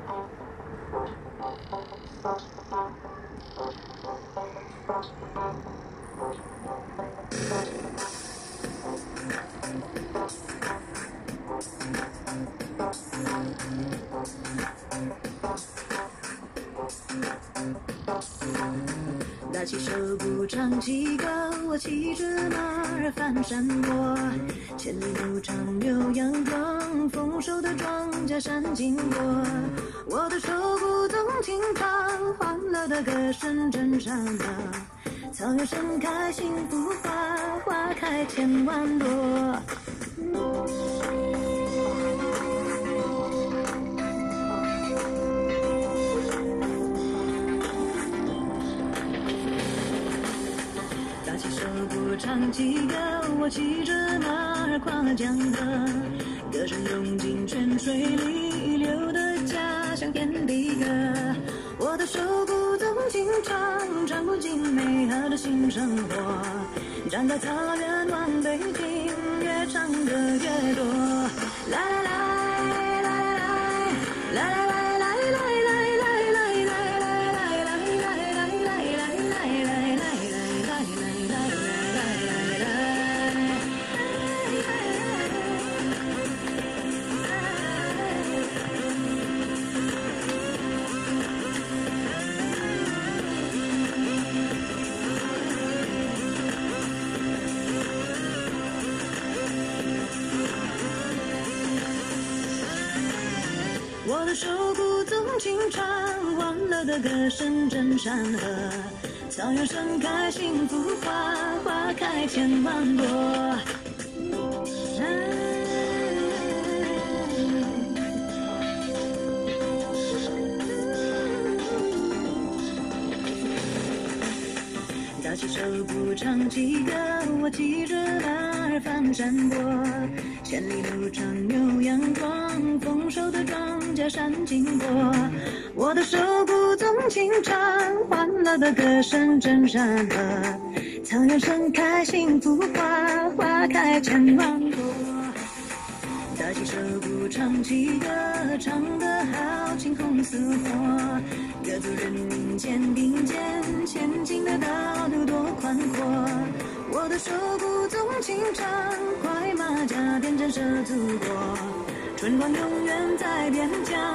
拿起手鼓唱起歌，我骑着马儿翻山坡，千里路长有阳光，丰收的庄稼闪经过。我的手鼓动听唱，欢乐的歌声震山河。草原盛开幸福花，花开千万朵。打起手鼓唱起歌，我骑着马儿跨江河，歌声涌进泉水里，流的家乡天地歌。我的手鼓动情唱，唱不尽美好的新生活。站在草原往北京，越唱歌越多。来来来来来来来。我的手鼓动情唱，欢乐的歌声震山河。草原盛开幸福花，花开千万朵。打起手鼓唱起歌，我骑着马儿翻山坡，千里路长有阳光，丰收的庄稼闪经过。我的手鼓动情唱，欢乐的歌声震山河。草原盛开幸福花，花开千万朵。打起手鼓唱起歌，唱得好青红似火。各族人民肩并肩，前进的道路多宽阔。我的手鼓动情唱，快马加鞭震慑祖国。春光永远在边疆，